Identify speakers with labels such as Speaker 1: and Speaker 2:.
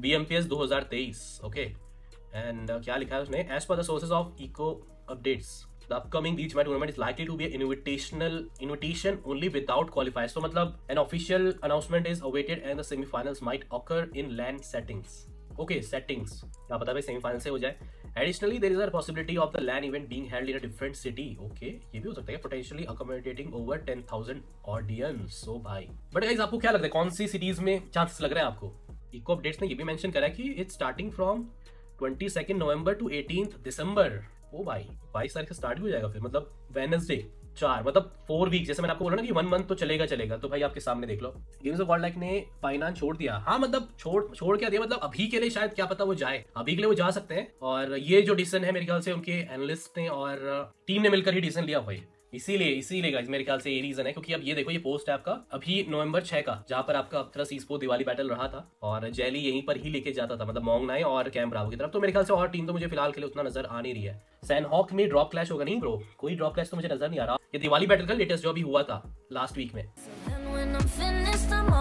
Speaker 1: BMPS 2023, okay. And क्या लिखा है उसने, as per the sources of echo updates the upcoming Beach Match tournament is likely to be an invitation only without qualifiers. So मतलब an official announcement is awaited and the semi-finals might occur in LAN settings. Okay, settings. क्या पता भाई semi-final से हो जाए. Additionally, there is a possibility of the LAN event being held in a different city. Okay, ये भी हो सकता है, potentially accommodating over 10,000 audience. So भाई, but guys आपको क्या लगता है, कौन सी cities में chances लग रहा है आपको? Eco updates ने ये भी mention करा है कि it's starting from 22nd November to 18th December. ओ भाई 22 तारीख से स्टार्ट भी हो जाएगा फिर, मतलब वेडनेसडे 4, मतलब 4 वीक। जैसे मैंने आपको बोला ना कि 1 मंथ तो चलेगा। तो भाई आपके सामने देख लो, गेम्स ऑफ वर्ल्ड लाइक ने फाइनेंस छोड़ दिया। हाँ मतलब छोड़ क्या दिया, मतलब अभी के लिए शायद क्या पता वो जाए, अभी के लिए वो जा सकते हैं। और ये जो डिसीजन है मेरे ख्याल से उनके एनालिस्ट ने और टीम ने मिलकर ही डिसीजन लिया भाई। इसीलिए गाइस मेरे ख्याल से ये रीजन है, क्योंकि अब ये देखो, ये पोस्ट है आपका अभी नवंबर 6 का, जहां पर आपका अप्सरा ई-स्पोर्ट्स दिवाली बैटल रहा था और जेली यहीं पर ही लेके जाता था, मतलब मॉन्ग नाई और कैम ब्रावो की तरफ। तो मेरे ख्याल से और टीम तो मुझे फिलहाल के लिए उतना नजर आ नहीं रही है। सैनहॉक में ड्रॉप क्लैश होगा नहीं ब्रो, कोई ड्रॉप क्लैश तो मुझे नजर नहीं आ रहा। ये दिवाली बैटल का लेटेस्ट जो अभी हुआ था लास्ट वीक में।